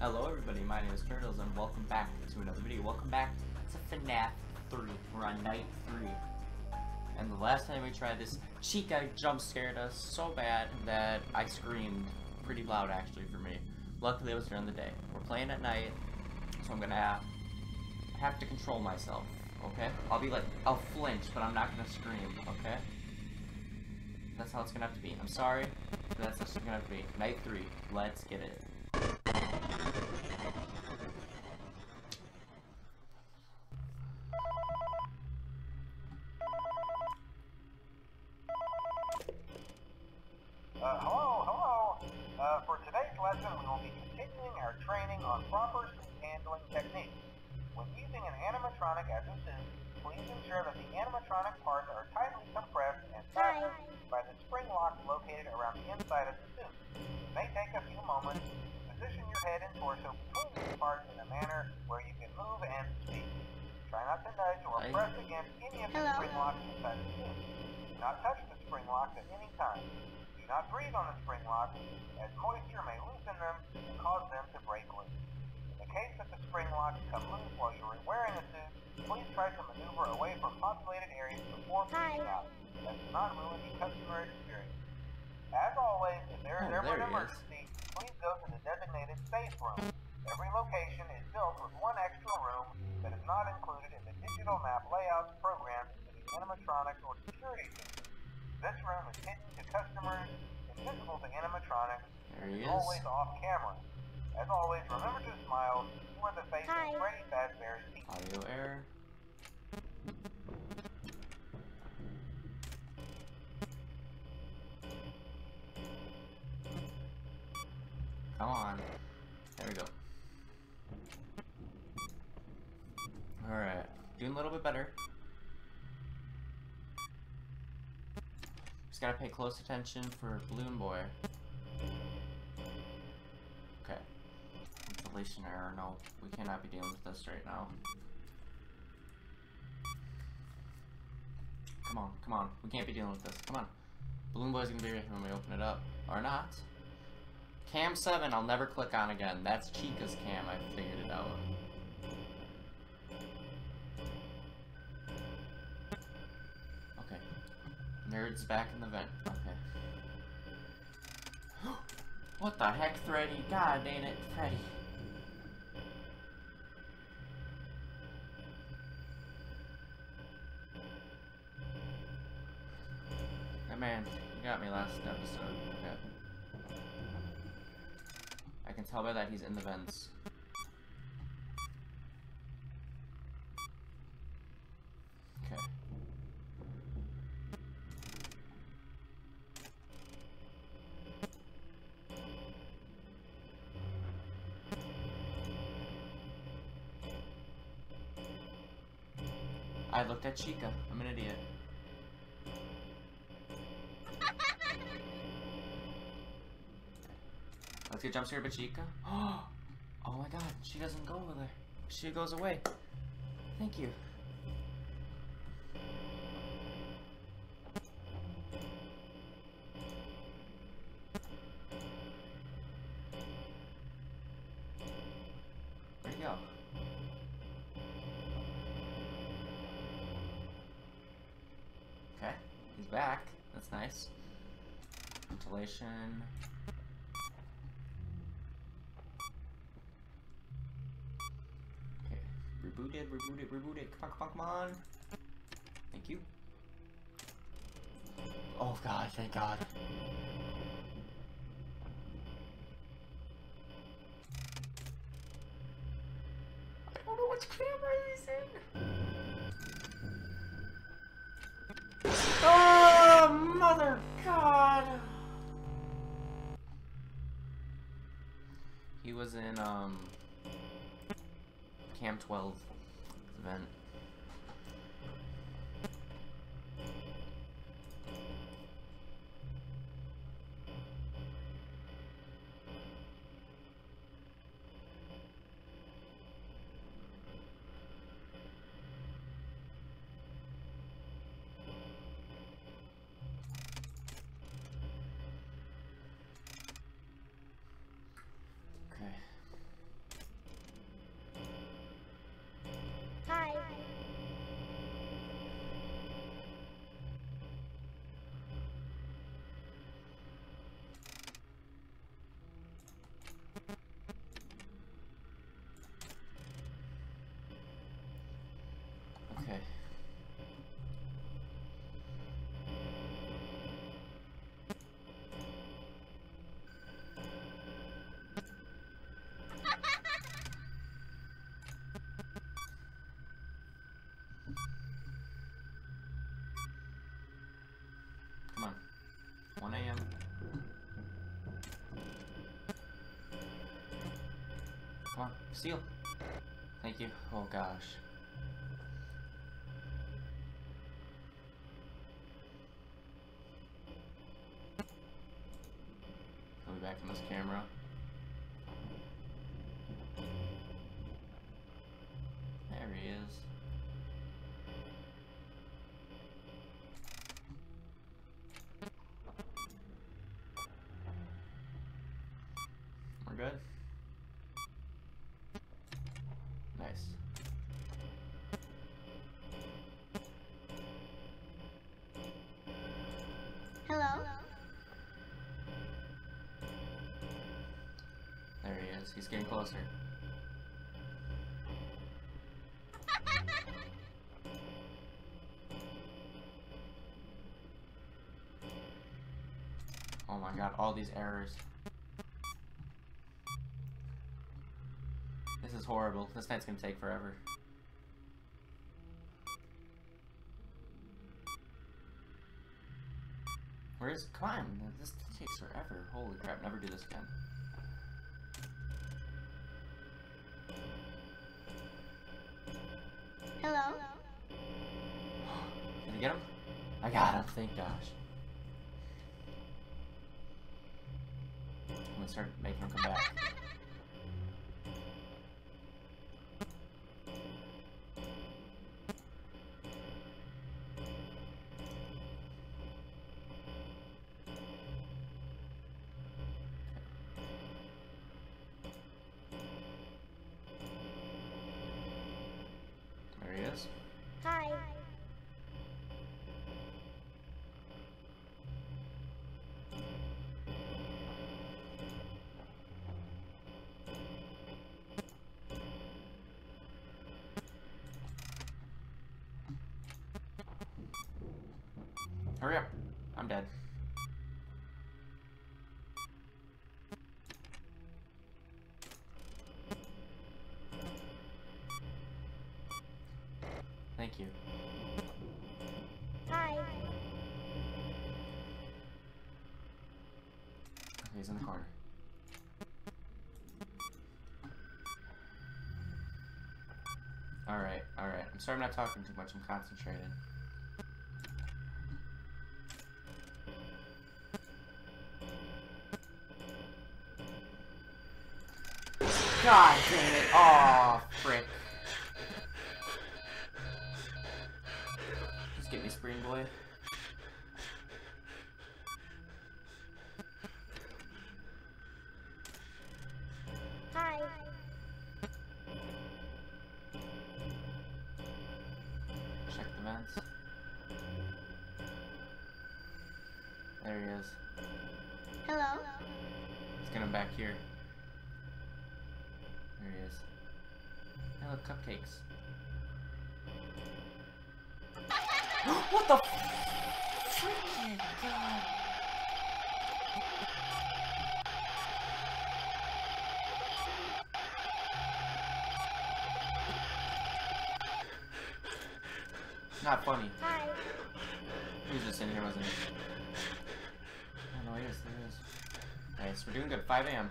Hello everybody, my name is Turtles and welcome back to another video. Welcome back to FNAF 3. We're on night 3. And the last time we tried this, Chica jump scared us so bad that I screamed pretty loud actually for me. Luckily it was during the day. We're playing at night, so I'm gonna have to control myself, okay? I'll flinch, but I'm not gonna scream, okay? That's how it's gonna have to be. I'm sorry, but that's how it's gonna have to be. Night 3, let's get it. Hello. For today's lesson, we will be continuing our training on proper suit handling techniques. When using an animatronic as a suit, please ensure that the animatronic parts are tightly compressed and fastened by the spring lock located around the inside of the suit. It may take a few moments. Position your head and torso between these parts in a manner where you can move and speak. Try not to nudge or press against any of the spring locks inside the suit. Do not touch the spring locks at any time. Do not breathe on the spring locks, as moisture may loosen them and cause them to break loose. In the case that the spring locks come loose while you are wearing a suit, please try to maneuver away from populated areas before moving out. That does not ruin the customer experience. As always, if there is ever an emergency, please go to the designated safe room. Every location is built with one extra room that is not included in the digital map layouts programmed into the animatronics or security system. This room is hidden to customers, invisible to animatronics, and is always off camera. As always, remember to smile. You are the face of Freddy Fazbear's team. Audio error. Come on. There we go. Alright. Doing a little bit better. Just gotta pay close attention for Balloon Boy. Okay. Installation error. No, we cannot be dealing with this right now. Come on. We can't be dealing with this. Come on. Balloon Boy's gonna be right when we open it up. Or not. Cam 7, I'll never click on again. That's Chica's cam, I figured it out. Okay. Nerd's back in the vent. Okay. What the heck, Freddy? God dang it, Freddy. Hey man, you got me last episode. Okay. I can tell by that he's in the vents. Okay. I looked at Chica. I'm an idiot. Let's get jump scared by Chica. Oh my god, she doesn't go over there. She goes away. Thank you. Where'd he go? Okay, he's back. That's nice. Ventilation. Reboot it. Come on. Thank you. Oh god, thank god. I don't know which camera he's in. Oh, mother god. He was in, Cam 12 event. Okay. Come on, seal. Thank you. Oh gosh. Coming back in this camera. There he is. We're good. Nice. Hello? There he is. He's getting closer. Oh my god, all these errors. This is horrible. This night's gonna take forever. Where is... Come on, this takes forever. Holy crap, never do this again. Hello? Did I get him? I got him, thank gosh. I'm gonna start making him come back. There he is. Hi. Hurry up. I'm dead. Thank you. Hi. Okay, he's in the corner. Alright, alright. I'm sorry I'm not talking too much. I'm concentrating. God damn it! Aw, frick. Just get me, Spring Boy. Hi. Check the vents. There he is. Hello? Let's get him back here. There he is. Hey, look, cupcakes. What the freaking god? Not funny. Hi. He was just in here, wasn't he? Oh no, he is. There he is. Nice. We're doing good. 5 a.m.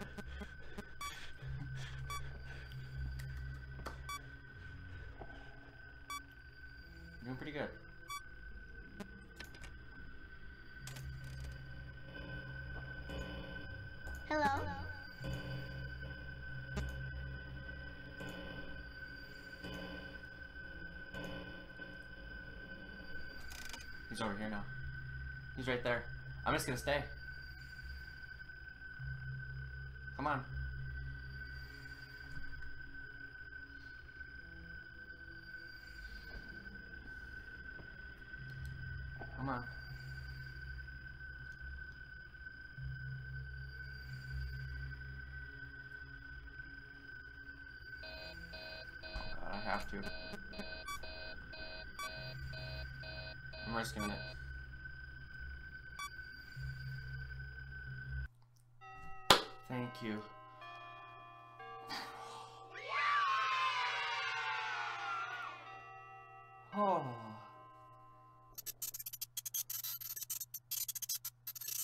Doing pretty good. Hello? He's over here now. He's right there. I'm just gonna stay. Come on. Come on. I have to. I'm risking it. Thank you. Oh.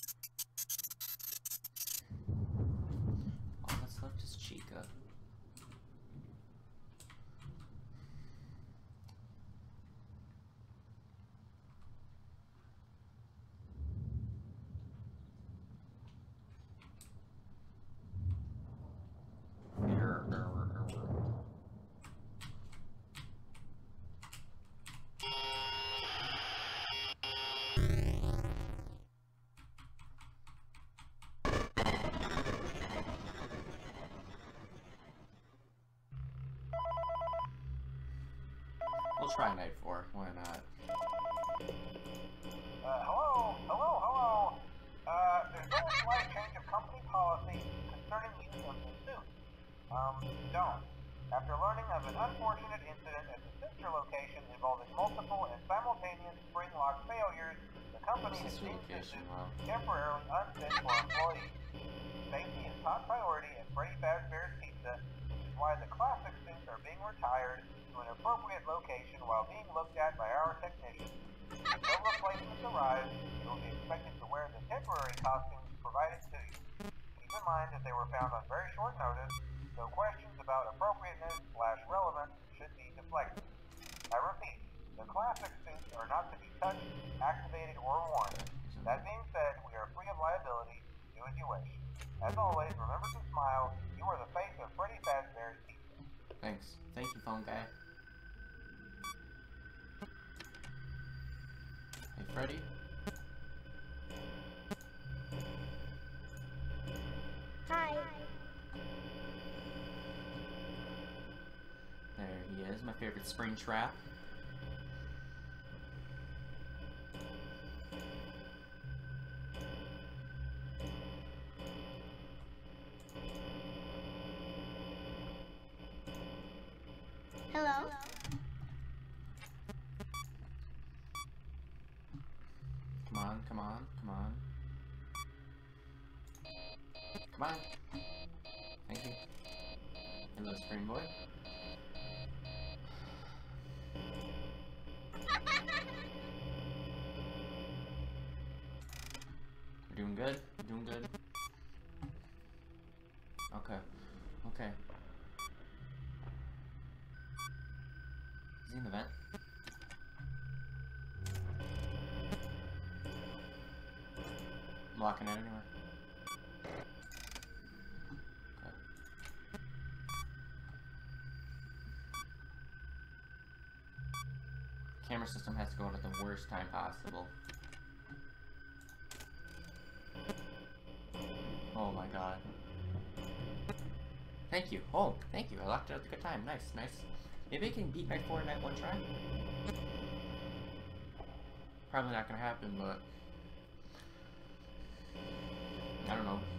All that's left is Chica. we'll try night 4. Why not? Hello. There's been a slight change of company policy concerning the use of the suit. Don't. After learning of an unfortunate incident at the sister location involving multiple and simultaneous spring lock failures, the company has Sister deemed the location, suit wow. temporarily unfit for employees. Safety is top priority at Freddy Fazbear's Pizza, which is why the classic suits are being retired to an appropriate location while being looked at by our technicians. Until replacements arrive, you will be expected to wear the temporary costumes provided to you. Keep in mind that they were found on very short notice, so questions about appropriateness/relevance should be deflected. I repeat, the classic suits are not to be touched, activated, or worn. That being said, we are free of liability. Do as you wish. As always, remember to smile. You are the face of Freddy Fazbear's Pizza. Thanks. Thank you, phone guy. Hey, Freddy? Hi. There he is, my favorite spring trap. Hello. Come on, come on, come on. Come on. Thank you. Hello, spring boy. We're doing good. We're doing good. Okay. Okay. Is he in the vent? I'm locking it anywhere. Okay. Camera system has to go out at the worst time possible. Oh my god. Thank you. Oh, thank you. I locked it at a good time. Nice, nice. Maybe I can beat night 4 and night 1 try. Probably not gonna happen, but I don't know.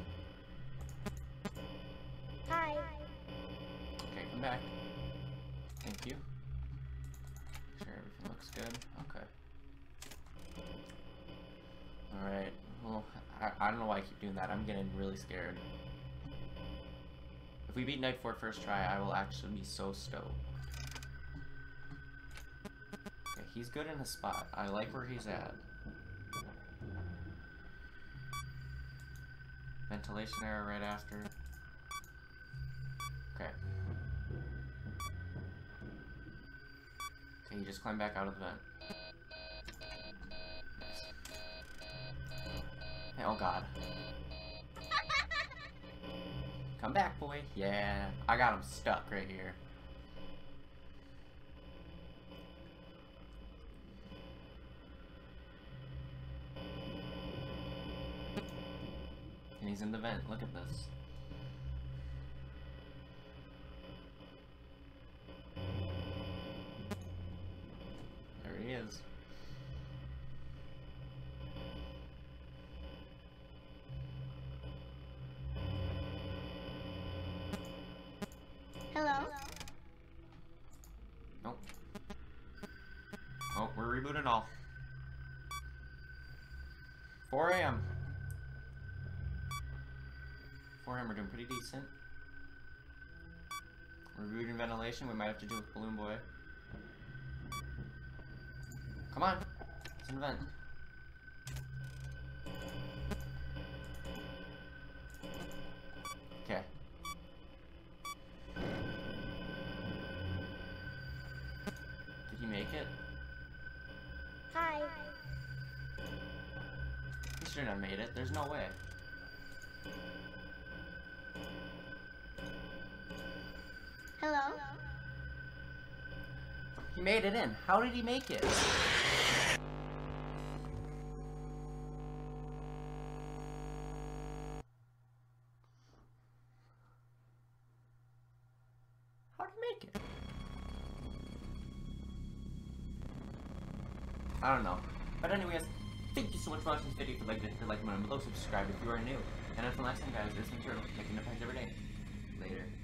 Hi. Okay, come back. Thank you. Make sure everything looks good. Okay. Alright. Well, I don't know why I keep doing that. I'm getting really scared. If we beat night 4 first try, I will actually be so stoked. Okay, he's good in his spot. I like where he's at. Ventilation error right after. Okay. Okay, you just climb back out of the vent. Nice. Hey, oh god. Come back, boy. Yeah, I got him stuck right here. And he's in the vent. Look at this. There he is. Hello. Nope. Oh, we're rebooting all. 4 AM. 4 AM, we're doing pretty decent. We're rebooting ventilation, we might have to do with Balloon Boy. Come on! It's an event. Okay. Did he make it? Hi. He shouldn't have made it, there's no way. Hello. He made it in. How did he make it? How did he make it? I don't know. But anyways, thank you so much for watching this video. If you liked it, hit the like button below, subscribe if you are new. And until next time, guys, it's me, Turtle, making impact every day. Later.